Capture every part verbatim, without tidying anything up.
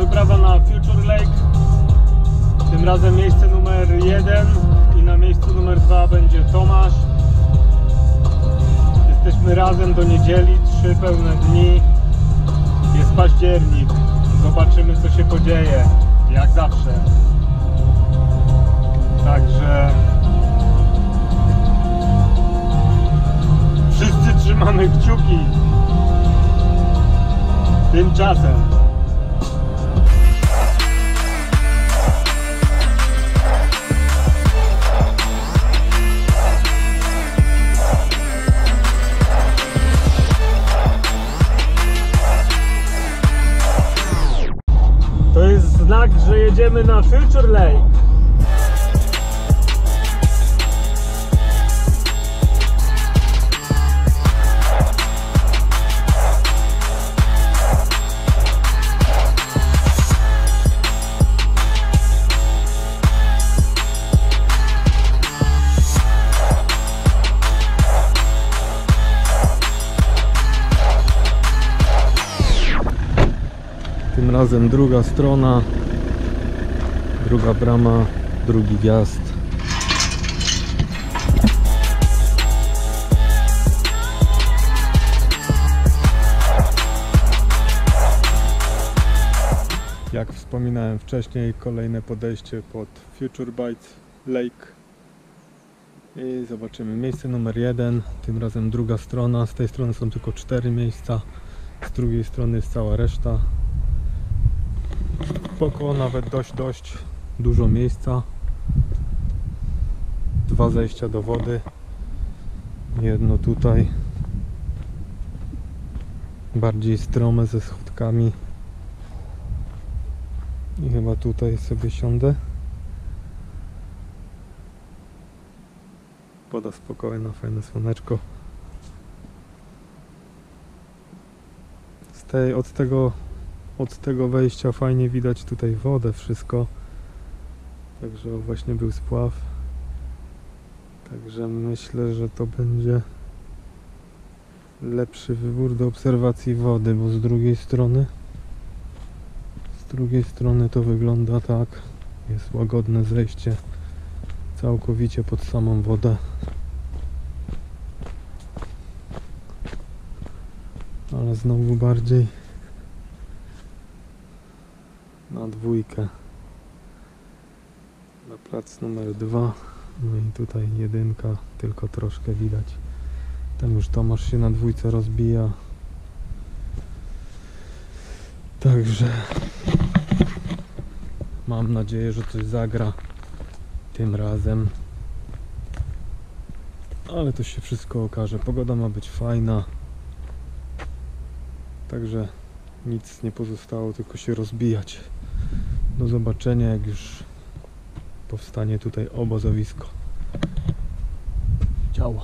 wyprawa na Future Lake. Tym razem miejsce numer jeden i na miejscu numer dwa będzie Tomasz. Jesteśmy razem do niedzieli, trzy pełne dni. Jest październik. Zobaczymy, co się podzieje, jak zawsze. Także wszyscy trzymamy kciuki. Tymczasem to jest znak, że jedziemy na Future Lake. Tym razem druga strona, druga brama, drugi wjazd. Jak wspominałem wcześniej, kolejne podejście pod Future Bites Lake. I zobaczymy miejsce numer jeden, tym razem druga strona. Z tej strony są tylko cztery miejsca, z drugiej strony jest cała reszta. Spoko, nawet dość, dość dużo miejsca. Dwa zejścia do wody. Jedno tutaj. Bardziej strome ze schodkami. I chyba tutaj sobie siądę. Woda spokojna, fajne słoneczko. Z tej, od tego Od tego wejścia fajnie widać tutaj wodę, wszystko. Także właśnie był spław. Także myślę, że to będzie lepszy wybór do obserwacji wody, bo z drugiej strony z drugiej strony to wygląda tak. Jest łagodne zejście całkowicie pod samą wodę. Ale znowu bardziej na dwójkę, na plac numer dwa. No i tutaj jedynka, tylko troszkę widać. Tam już Tomasz się na dwójce rozbija. Także mam nadzieję, że coś zagra tym razem. Ale to się wszystko okaże. Pogoda ma być fajna. Także nic nie pozostało, tylko się rozbijać. Do zobaczenia, jak już powstanie tutaj obozowisko. Działa.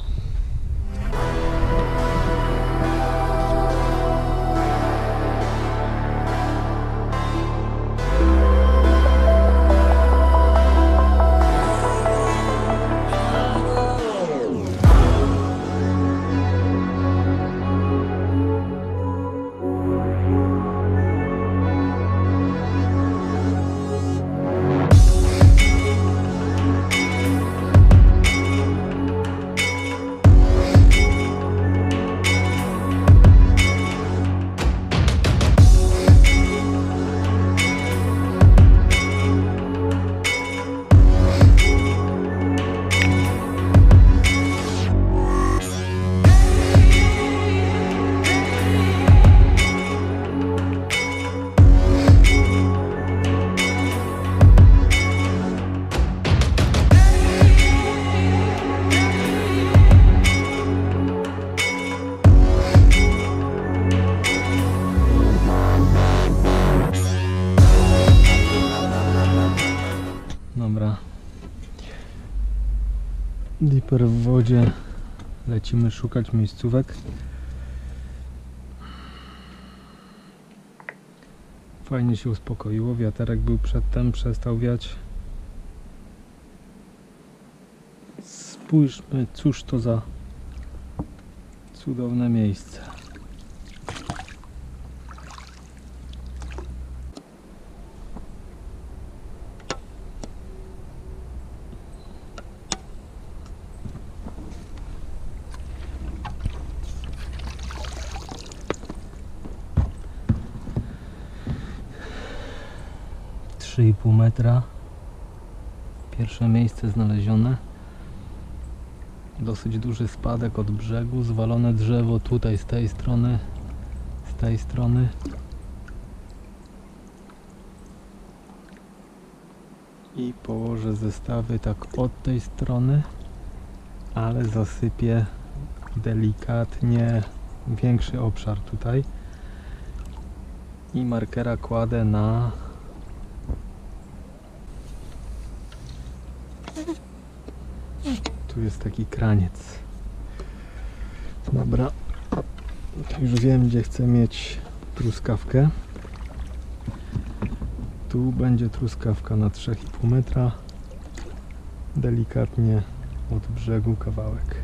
Dobra. Dipper w wodzie. Lecimy szukać miejscówek. Fajnie się uspokoiło. Wiaterek był przedtem, przestał wiać. Spójrzmy, cóż to za cudowne miejsce. trzy i pół metra. Pierwsze miejsce znalezione. Dosyć duży spadek od brzegu, zwalone drzewo tutaj z tej strony, z tej strony. I położę zestawy tak od tej strony, ale zasypię delikatnie większy obszar tutaj. I markera kładę na tu jest taki kraniec. Dobra, to już wiem, gdzie chcę mieć truskawkę. Tu będzie truskawka na trzy i pół metra, delikatnie od brzegu kawałek.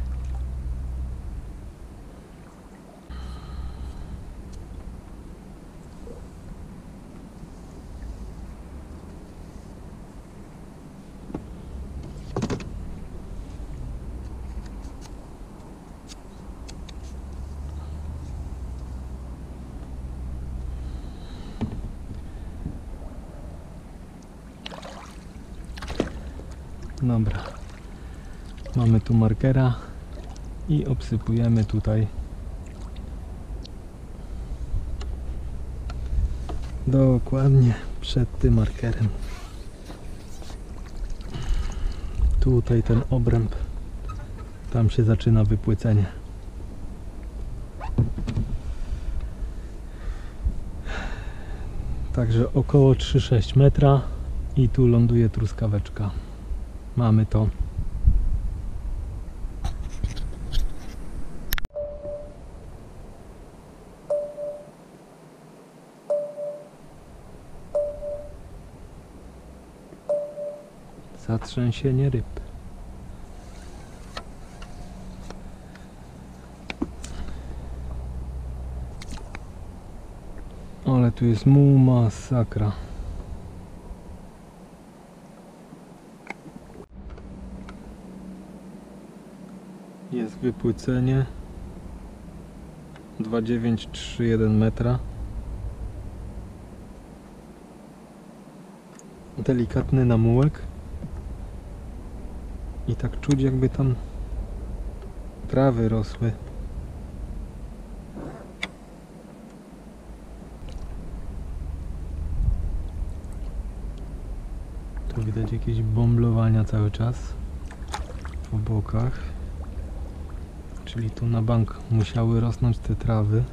Dobra, mamy tu markera i obsypujemy tutaj dokładnie przed tym markerem. Tutaj ten obręb, tam się zaczyna wypłycenie. Także około trzy sześć metra i tu ląduje truskaweczka. Mamy to. Zatrzęsienie ryb. Ale tu jest mu masakra. Jest wypłycenie dwa dziewięć trzy jeden metra. Delikatny namułek i tak czuć, jakby tam trawy rosły. Tu widać jakieś bomblowania cały czas po bokach. Czyli tu na bank musiały rosnąć te trawy.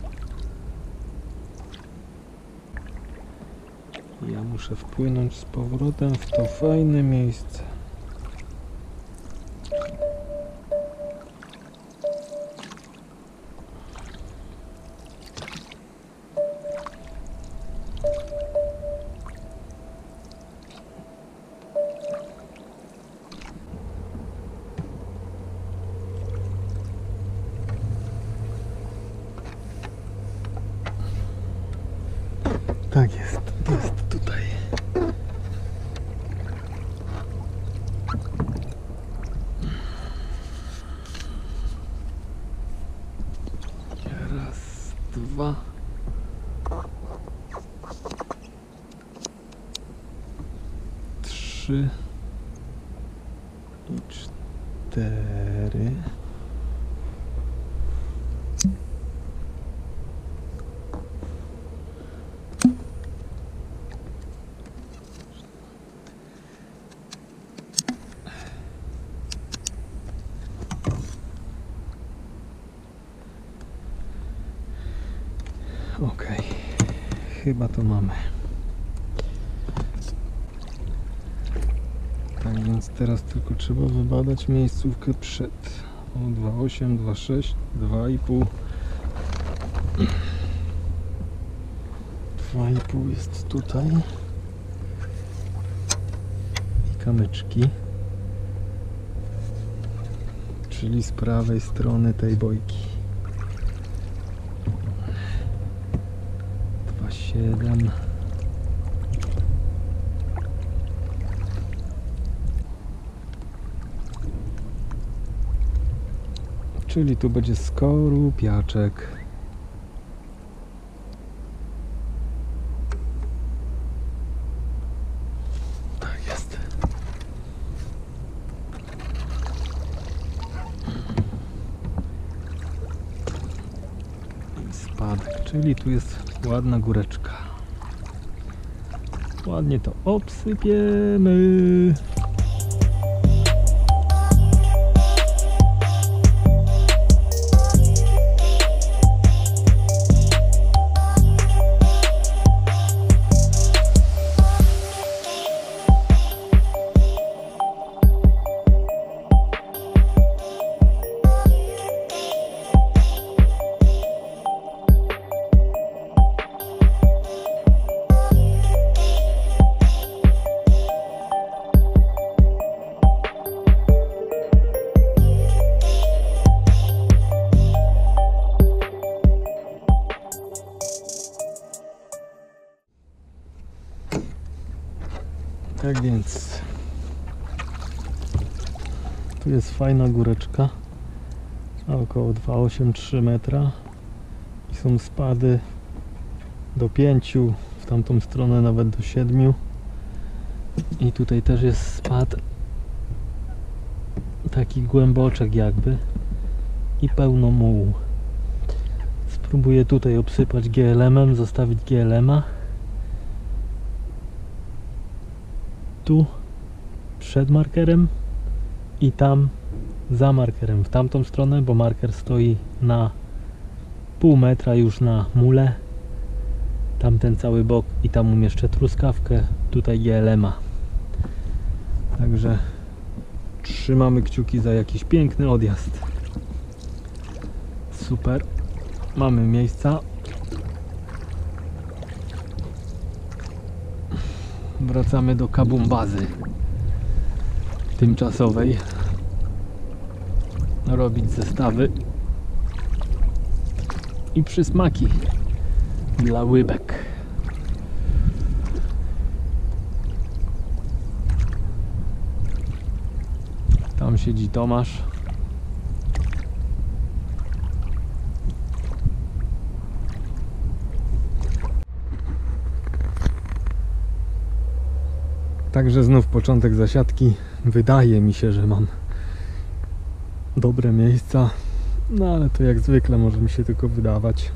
Ja muszę wpłynąć z powrotem w to fajne miejsce. Tak jest, to jest tutaj. Raz, dwa. Trzy. I cztery. Ok, chyba to mamy. Tak więc teraz tylko trzeba wybadać miejscówkę przed. O, dwa osiem, dwa sześć, dwa i pół. dwa i pół jest tutaj. I kamyczki. Czyli z prawej strony tej bojki. dwa siedem. Czyli tu będzie skorupiaczek. Czyli tu jest ładna góreczka. Ładnie to obsypiemy. Tak więc tu jest fajna góreczka, około dwa przecinek osiemdziesiąt trzy metra i są spady do pięciu, w tamtą stronę nawet do siedmiu i tutaj też jest spad, taki głęboczek jakby i pełno mułu. Spróbuję tutaj obsypać G L M-em, zostawić G L M-a tu przed markerem i tam za markerem w tamtą stronę, bo marker stoi na pół metra już na mule, tamten cały bok i tam umieszczę truskawkę, tutaj G L M-a. Także trzymamy kciuki za jakiś piękny odjazd. Super, mamy miejsca. Wracamy do kabumbazy tymczasowej, robić zestawy i przysmaki dla łybek. Tam siedzi Tomasz. Także znów początek zasiadki. Wydaje mi się, że mam dobre miejsca, no ale to jak zwykle może mi się tylko wydawać.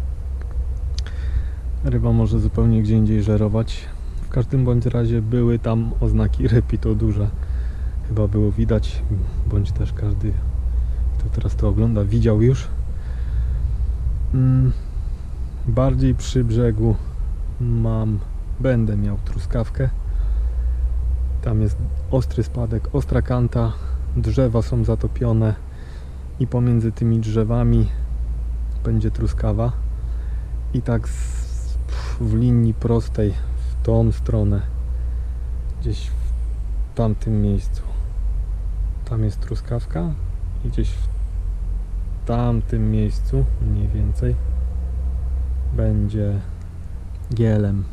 Ryba może zupełnie gdzie indziej żerować. W każdym bądź razie były tam oznaki ryb i to duże. Chyba było widać, bądź też każdy, kto teraz to ogląda, widział już. Hmm. Bardziej przy brzegu mam, będę miał truskawkę. Tam jest ostry spadek, ostra kanta, drzewa są zatopione i pomiędzy tymi drzewami będzie truskawa i tak z, w linii prostej w tą stronę, gdzieś w tamtym miejscu tam jest truskawka i gdzieś w tamtym miejscu mniej więcej będzie G L M.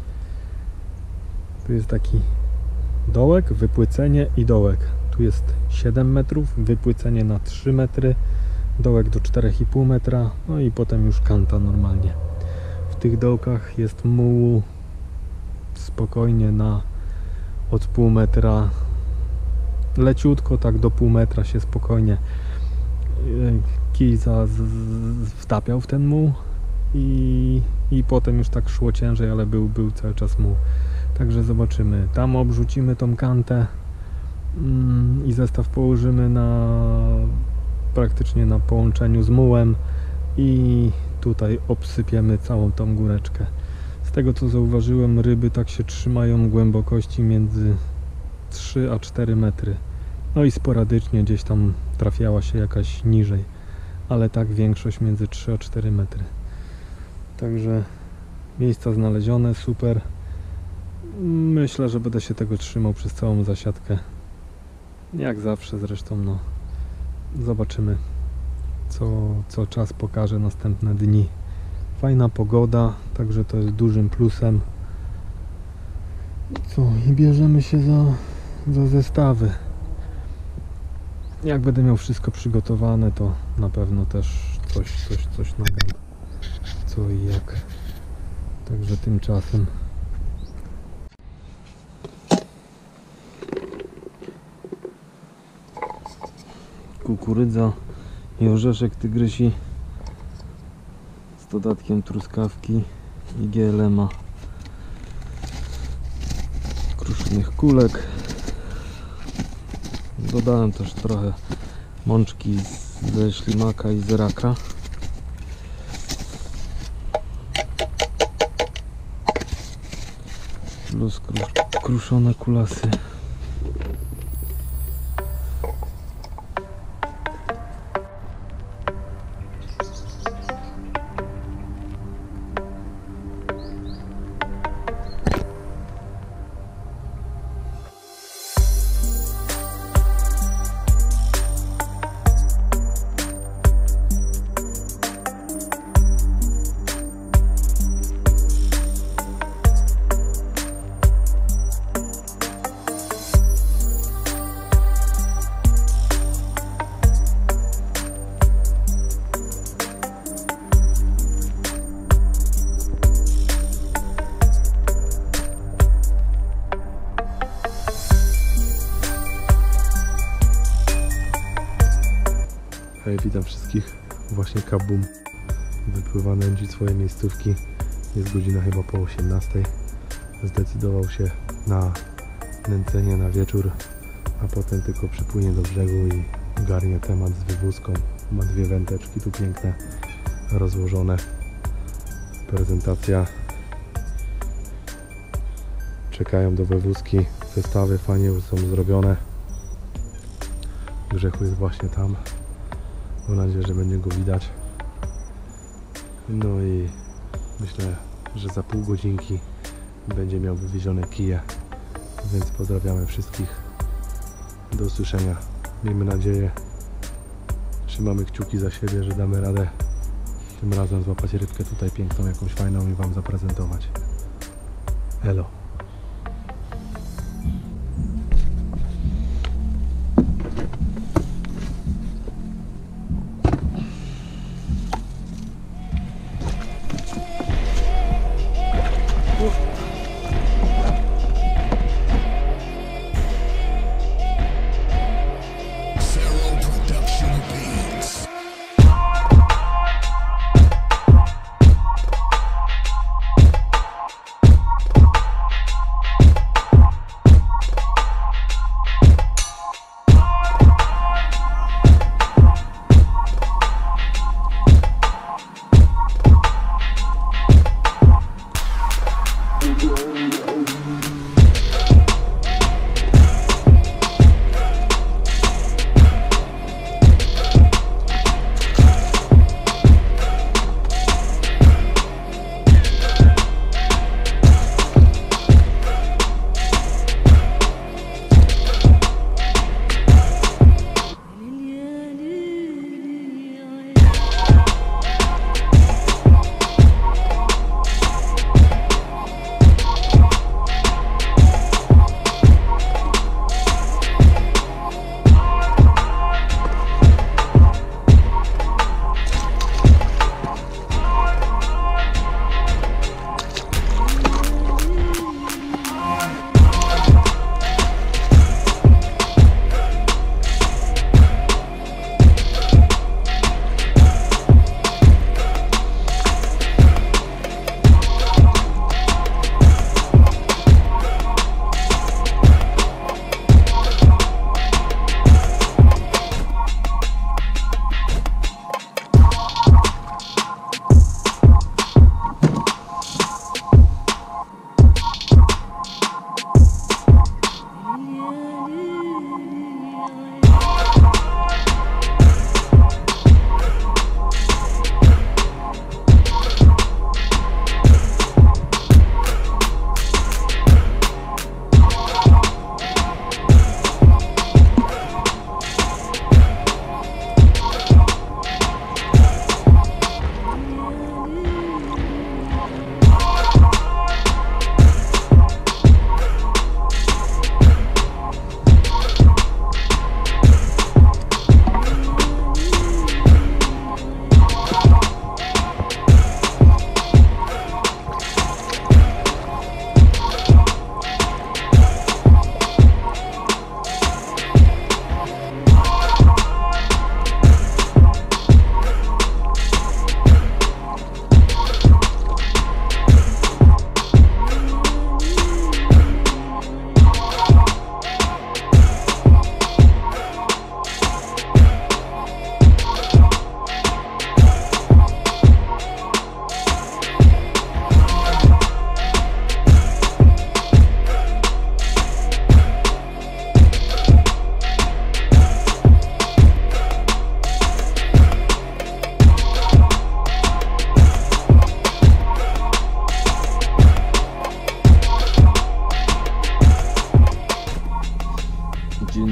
Tu jest taki dołek, wypłycenie i dołek. Tu jest siedem metrów, wypłycenie na trzy metry, dołek do czterech i pół metra, no i potem już kanta normalnie. W tych dołkach jest mułu spokojnie na od pół metra, leciutko, tak do pół metra się spokojnie kij za, z, z, wtapiał w ten muł i, i potem już tak szło ciężej, ale był, był cały czas muł. Także zobaczymy. Tam obrzucimy tą kantę mm, i zestaw położymy na praktycznie na połączeniu z mułem i tutaj obsypiemy całą tą góreczkę. Z tego co zauważyłem, ryby tak się trzymają głębokości między trzy a cztery metry. No i sporadycznie gdzieś tam trafiała się jakaś niżej, ale tak większość między trzy a cztery metry. Także miejsca znalezione, super. Myślę, że będę się tego trzymał przez całą zasiadkę. Jak zawsze zresztą, no zobaczymy co, co czas pokaże następne dni. Fajna pogoda, także to jest dużym plusem. Co? I bierzemy się za, za zestawy. Jak będę miał wszystko przygotowane, to na pewno też coś, coś, coś nagram. Co i jak. Także tymczasem kukurydza i orzeszek tygrysi z dodatkiem truskawki i G L M-a, kruszonych kulek. Dodałem też trochę mączki ze ślimaka i z raka. Plus kruszone kulasy. Hej, witam wszystkich. Właśnie Kabum wypływa nędzić swoje miejscówki. Jest godzina chyba po osiemnastej. Zdecydował się na nęcenie na wieczór, a potem tylko przypłynie do brzegu i garnie temat z wywózką. Ma dwie wędeczki tu piękne, rozłożone. Prezentacja. Czekają do wywózki. Zestawy fajnie już są zrobione. Grzechu jest właśnie tam. Mam nadzieję, że będzie go widać. No i myślę, że za pół godzinki będzie miał wywiezione kije. Więc pozdrawiamy wszystkich. Do usłyszenia. Miejmy nadzieję. Trzymamy kciuki za siebie, że damy radę tym razem złapać rybkę tutaj piękną, jakąś fajną i Wam zaprezentować. Elo.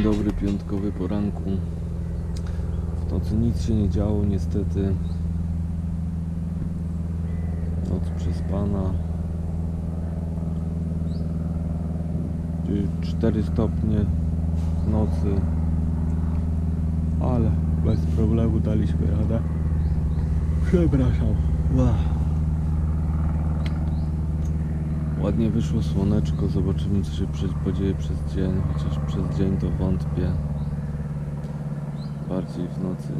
dobry piątkowy poranku. W nocy nic się nie działo niestety. Noc przespana. cztery stopnie w nocy, ale bez problemu daliśmy radę. Przepraszam. Ładnie wyszło słoneczko, zobaczymy co się podzieje przez dzień, chociaż przez dzień to wątpię. Bardziej w nocy.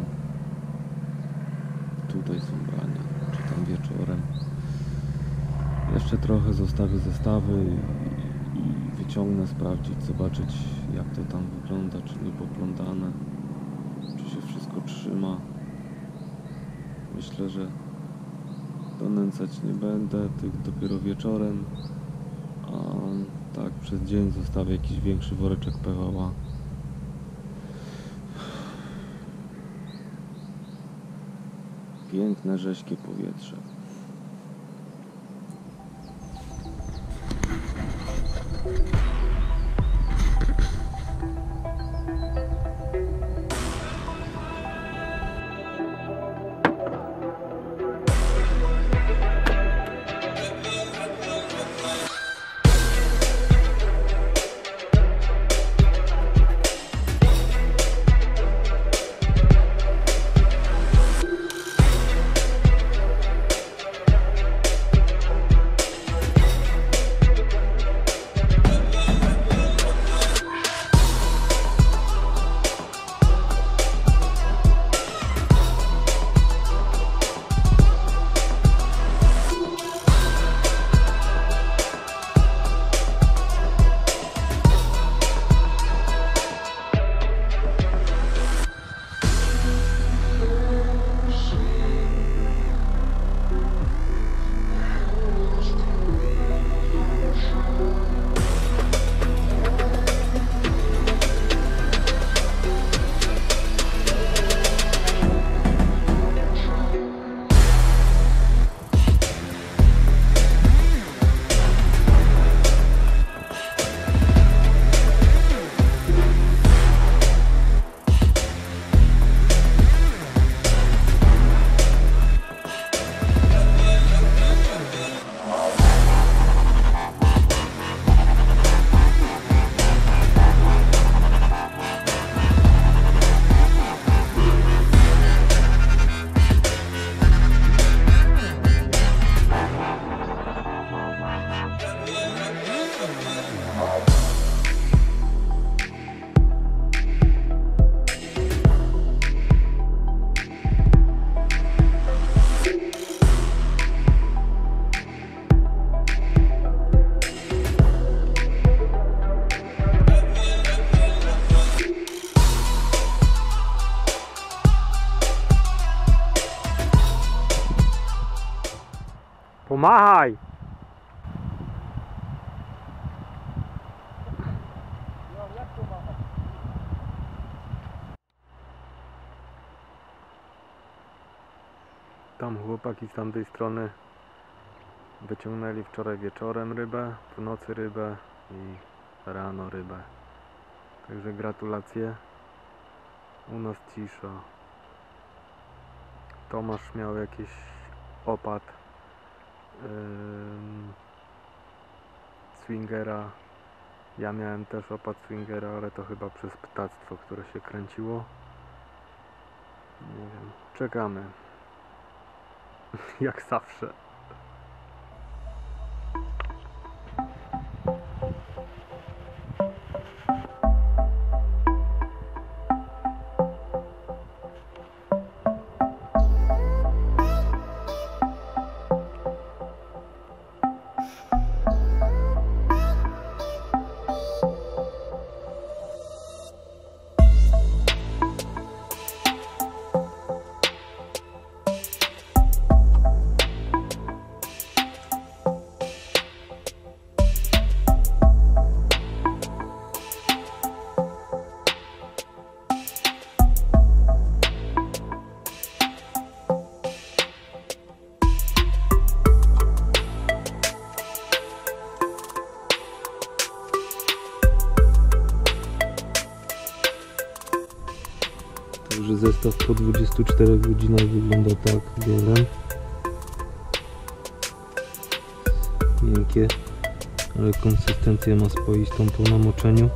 Tutaj są brania, czy tam wieczorem. Jeszcze trochę zostawię zestawy i, i wyciągnę, sprawdzić, zobaczyć jak to tam wygląda, czy nie poplątane, czy się wszystko trzyma. Myślę, że donęcać nie będę, tych dopiero wieczorem, a tak przez dzień zostawię jakiś większy woreczek P V A. Piękne, rześkie powietrze. Pomachaj! Tam chłopaki z tamtej strony wyciągnęli wczoraj wieczorem rybę, w nocy rybę i rano rybę. Także gratulacje. U nas cisza. Tomasz miał jakiś opad yy, swingera. Ja miałem też opad swingera, ale to chyba przez ptactwo, które się kręciło. Nie wiem. Czekamy. Jak zawsze. zestaw po dwudziestu czterech godzinach wygląda tak wiele. Miękkie, ale konsystencję ma spoistą po namoczeniu.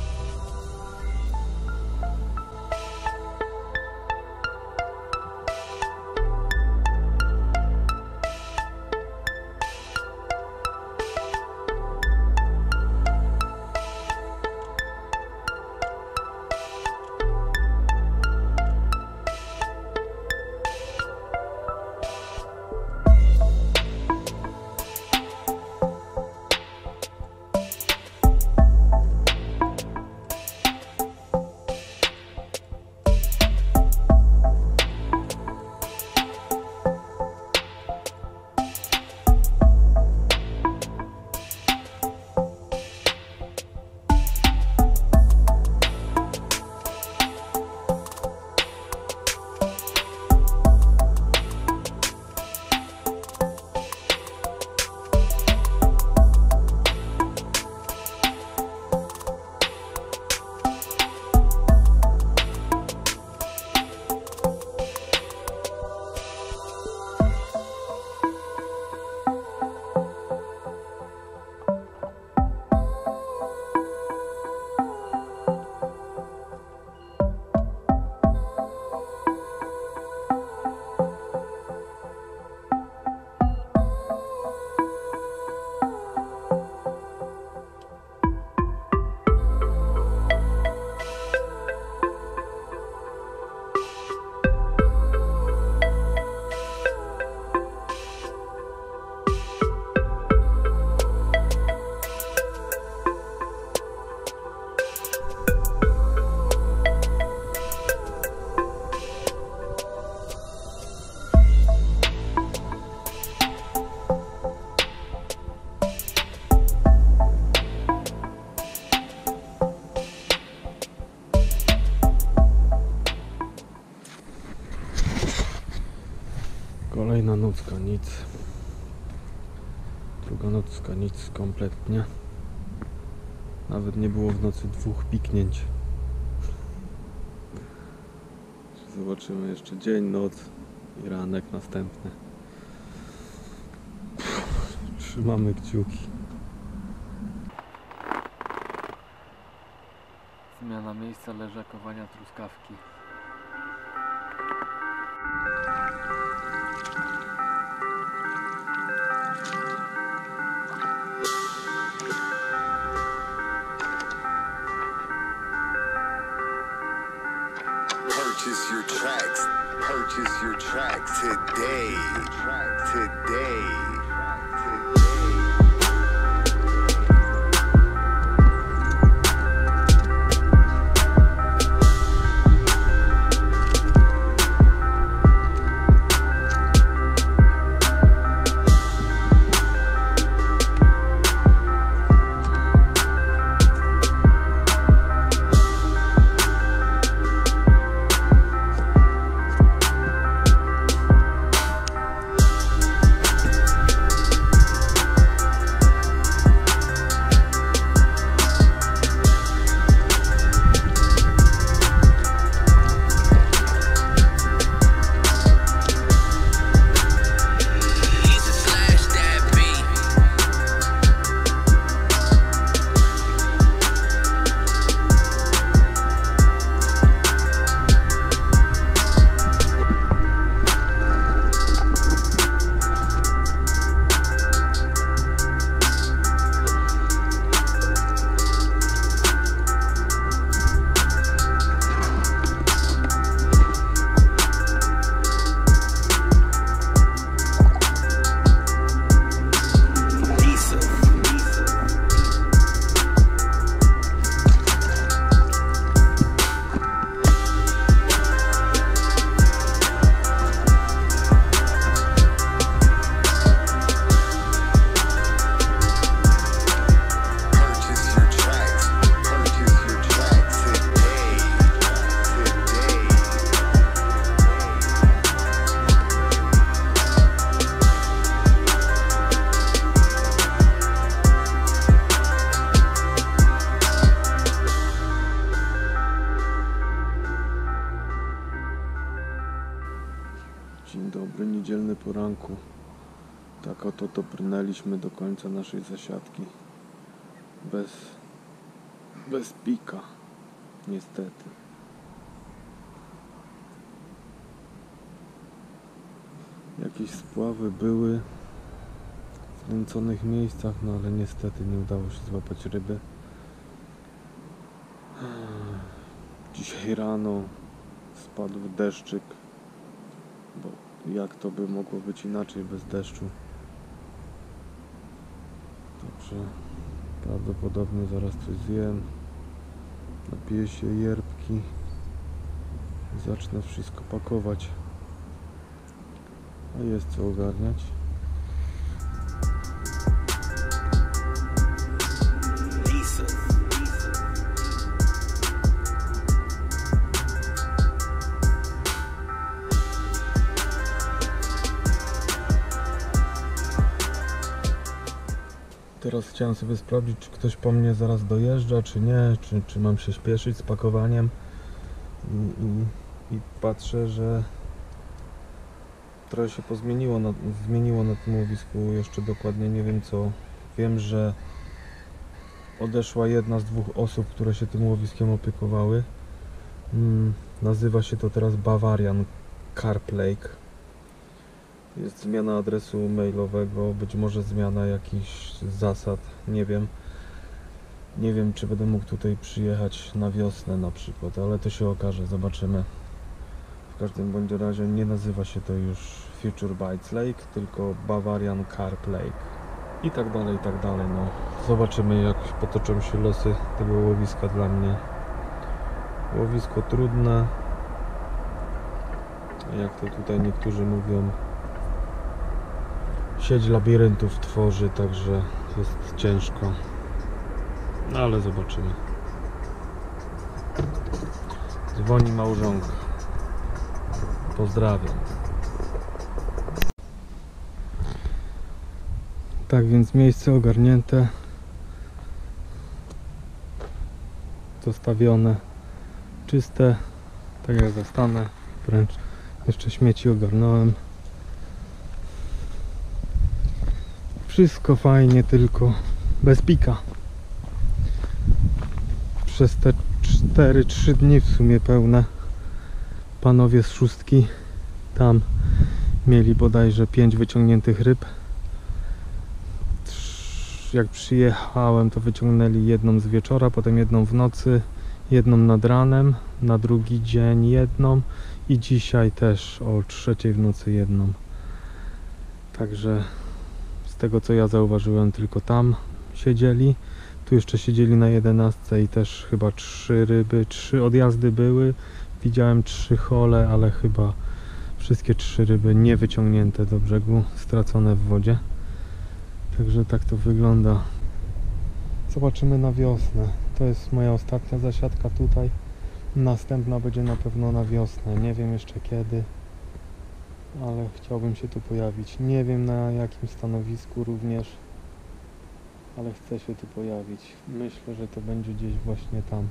Kolejna nocka, nic. Druga nocka, nic kompletnie. Nawet nie było w nocy dwóch piknięć. Zobaczymy jeszcze dzień, noc i ranek następny. Trzymamy kciuki. Zmiana miejsca leżakowania truskawki. Purchase your tracks. Purchase your tracks today. Today. poranku tak oto dobrnęliśmy do końca naszej zasiadki. Bez, bez pika, niestety. Jakieś spławy były w nęconych miejscach, no ale niestety nie udało się złapać ryby. Dzisiaj rano spadł deszczyk, bo jak to by mogło być inaczej bez deszczu. Także prawdopodobnie zaraz coś zjem, napiję się yerbki i zacznę wszystko pakować, a jest co ogarniać. Teraz chciałem sobie sprawdzić, czy ktoś po mnie zaraz dojeżdża, czy nie, czy, czy mam się śpieszyć z pakowaniem. I, i, i patrzę, że trochę się pozmieniło na, zmieniło na tym łowisku, jeszcze dokładnie nie wiem co. Wiem, że odeszła jedna z dwóch osób, które się tym łowiskiem opiekowały. Hmm, nazywa się to teraz Bavarian Carp Lake. Jest zmiana adresu mailowego, być może zmiana jakichś zasad, nie wiem. Nie wiem, czy będę mógł tutaj przyjechać na wiosnę na przykład, ale to się okaże, zobaczymy. W każdym bądź razie nie nazywa się to już Future Bites Lake, tylko Bavarian Carp Lake. I tak dalej, i tak dalej, no. Zobaczymy, jak potoczą się losy tego łowiska dla mnie. Łowisko trudne, jak to tutaj niektórzy mówią, sieć labiryntów tworzy, także jest ciężko, no ale zobaczymy. Dzwoni małżonka. Pozdrawiam. Tak więc miejsce ogarnięte, zostawione, czyste, tak jak zastanę, wręcz jeszcze śmieci ogarnąłem. Wszystko fajnie, tylko bez pika. Przez te cztery trzy dni w sumie pełne panowie z szóstki tam mieli bodajże pięć wyciągniętych ryb. Jak przyjechałem, to wyciągnęli jedną z wieczora, potem jedną w nocy, jedną nad ranem, na drugi dzień jedną i dzisiaj też o trzeciej w nocy jedną. Także z tego co ja zauważyłem, tylko tam siedzieli. Tu jeszcze siedzieli na jedenastce i też chyba trzy ryby, trzy odjazdy były. Widziałem trzy hole, ale chyba wszystkie trzy ryby nie wyciągnięte do brzegu, stracone w wodzie. Także tak to wygląda. Zobaczymy na wiosnę. To jest moja ostatnia zasiadka tutaj. Następna będzie na pewno na wiosnę. Nie wiem jeszcze kiedy, ale chciałbym się tu pojawić. Nie wiem na jakim stanowisku również, ale chcę się tu pojawić. Myślę, że to będzie gdzieś właśnie tam.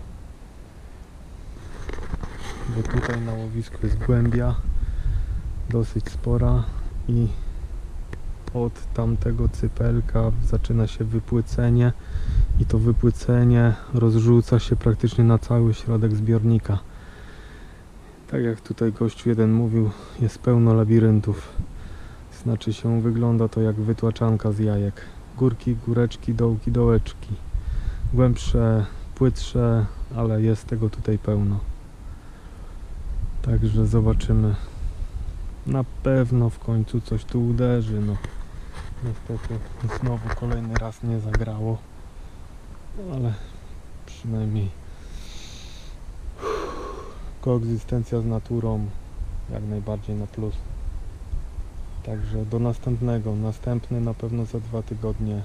Bo tutaj na łowisku jest głębia dosyć spora i od tamtego cypelka zaczyna się wypłycenie i to wypłycenie rozrzuca się praktycznie na cały środek zbiornika. Tak jak tutaj gościu jeden mówił, jest pełno labiryntów. Znaczy się, wygląda to jak wytłaczanka z jajek. Górki, góreczki, dołki, dołeczki. Głębsze, płytsze, ale jest tego tutaj pełno. Także zobaczymy. Na pewno w końcu coś tu uderzy. No. Niestety znowu kolejny raz nie zagrało. Ale przynajmniej koegzystencja z naturą jak najbardziej na plus. Także do następnego. Następny na pewno za dwa tygodnie.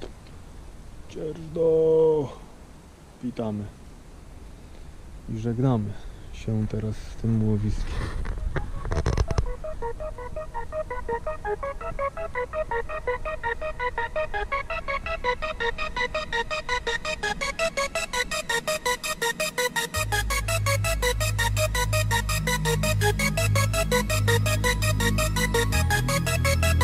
Cierżdo! Witamy. I żegnamy się teraz z tym łowiskiem. We'll be right back.